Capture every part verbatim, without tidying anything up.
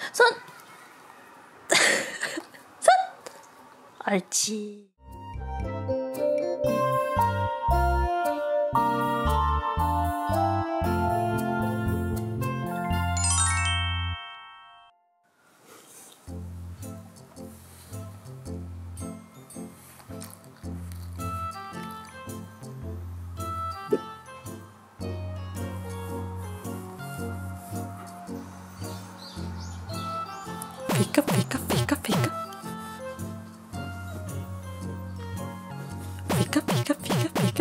손! 손! 옳지. 피카 피카 피카 피카 피카 피카 피카 피카.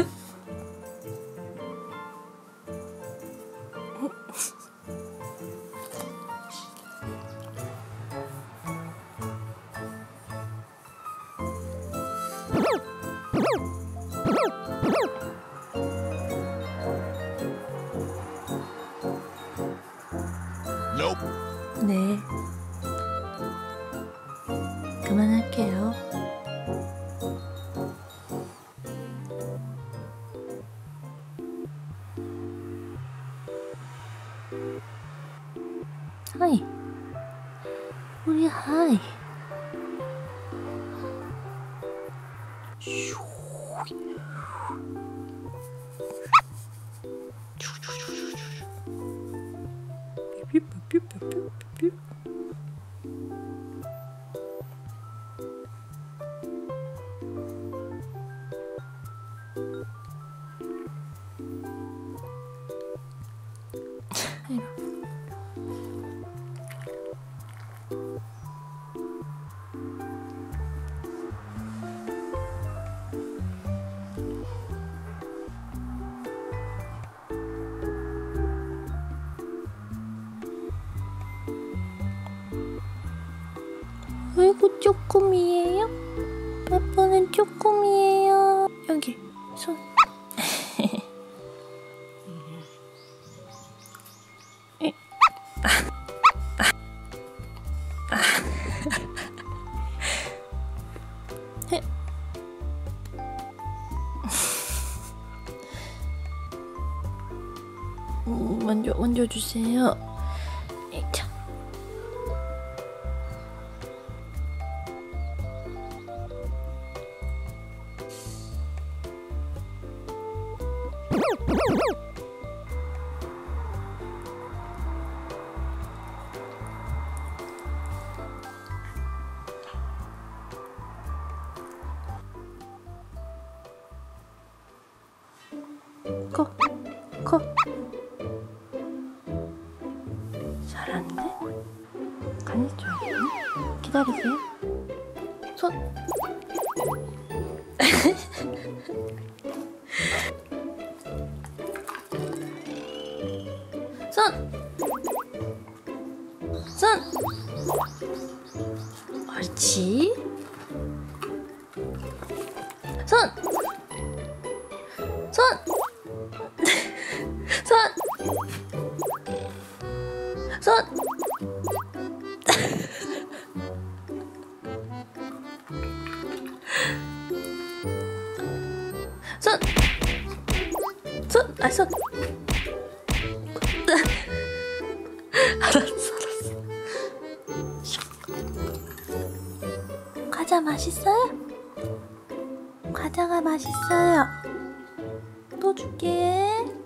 네, 그만할게요. 하이, 우리 하이. 삐삐삐삐삐삐삐. 아이고, 쪼꼬미예요? 아빠는 쪼꼬미예요. 여기 손. 만져 만져주세요. 자. 코, 코. 잘하는데? 간이 좋아요. 기다리세요. 손. 손. 손. 옳지. 손. 손. 손. 손. 손. 손. 아, 손. 알았어, 알았어. 과자 맛있어요? 과자가 맛있어요. 또 줄게.